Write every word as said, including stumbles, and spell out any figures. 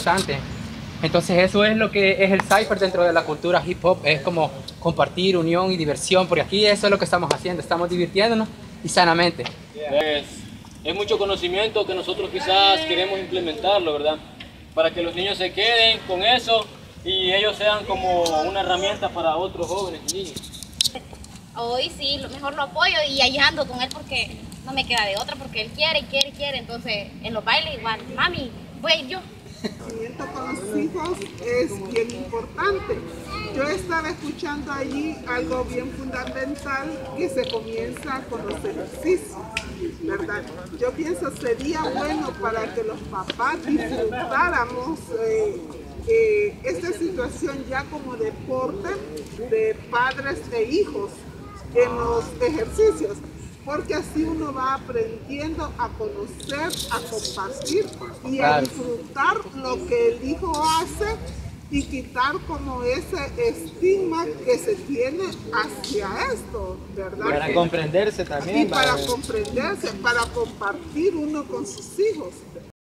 Bastante. Entonces eso es lo que es el cypher dentro de la cultura hip hop, es como compartir, unión y diversión, porque aquí eso es lo que estamos haciendo, estamos divirtiéndonos y sanamente. Es, es mucho conocimiento que nosotros quizás queremos implementarlo, ¿verdad? Para que los niños se queden con eso y ellos sean como una herramienta para otros jóvenes y niños. Hoy sí, lo mejor lo apoyo y ahí ando con él porque no me queda de otra, porque él quiere y quiere y quiere, entonces en los bailes igual, mami, voy a ir yo. El conocimiento con los hijos es bien importante. Yo estaba escuchando allí algo bien fundamental que se comienza con los ejercicios, ¿verdad? Yo pienso sería bueno para que los papás disfrutáramos eh, eh, esta situación ya como deporte de padres e hijos en los ejercicios, porque así uno va aprendiendo a conocer, a compartir y a disfrutar lo que el hijo hace y quitar como ese estigma que se tiene hacia esto, ¿verdad? Para comprenderse también. Y para comprenderse, para compartir uno con sus hijos.